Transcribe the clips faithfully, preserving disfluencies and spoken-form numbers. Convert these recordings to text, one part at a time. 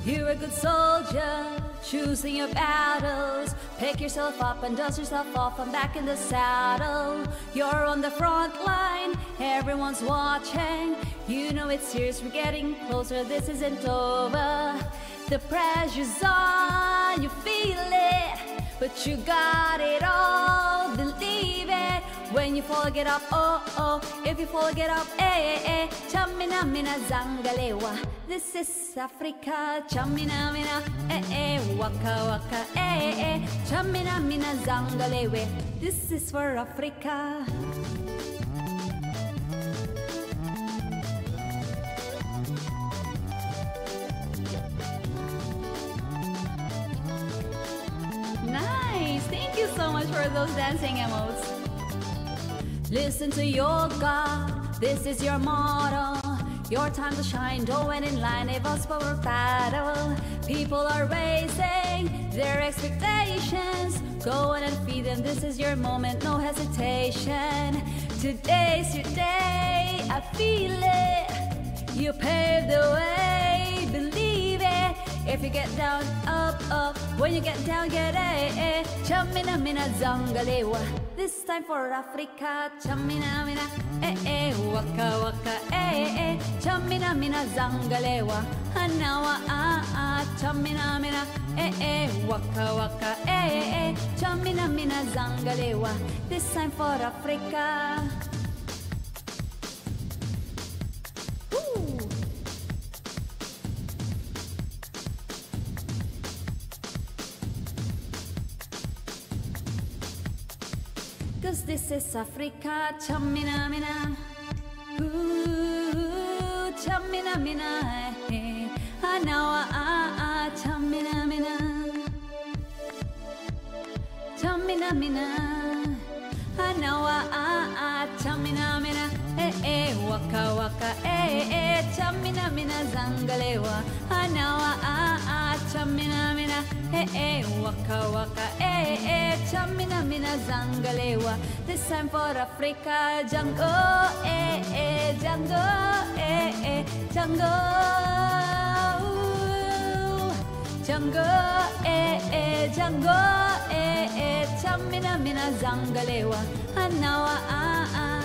You're a good soldier, choosing your battles. Pick yourself up and dust yourself off and back in the saddle. You're on the front line, everyone's watching. You know it's serious, we're getting closer, this isn't over. The pressure's on, you feel it, but you got it all, believe it. When you fall, get up, oh, oh. If you fall, get up, eh, eh, eh. Chamina, mina, zangalewa. This is Africa. Chamina, mina, eh, eh. Waka, waka, eh, eh. Chamina, mina, zangalewe. This is for Africa. Nice! Thank you so much for those dancing emotes. Listen to your God, this is your motto. Your time to shine, don't wait in line, a us for battle. People are raising their expectations. Go on and feed them, this is your moment, no hesitation. Today's your day, I feel it. You paved the way, believe it. If you get down, up, up. When you get down, get eh, eh. Chamina, mina, zangalewa. This time for Africa. Chamina, mina, eh, eh. Waka, waka, eh, eh. Chamina, mina, zangalewa. Hanawa, ah, ah. Chamina, mina, eh, eh. Waka, waka, eh, eh. Chamina, mina, zangalewa. This time for Africa. Cause this is Africa, chamina mina. Ooh, chamina mina. Eh. Anawa ah ah, chamina mina. Chamina mina. Anawa ah ah, chamina mina. Eh eh, waka waka eh eh, chamina mina zangalewa. Anawa ah ah, chamina mina. Eh eh, waka waka eh eh, chamina mina zangalewa. This time for Africa, Django eh eh, Django eh eh, Django. Django eh eh, Django eh eh, chamina mina zangalewa. Anawa ah ah.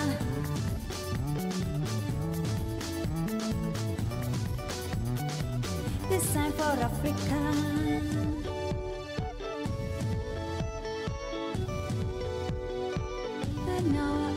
This time for Africa. I know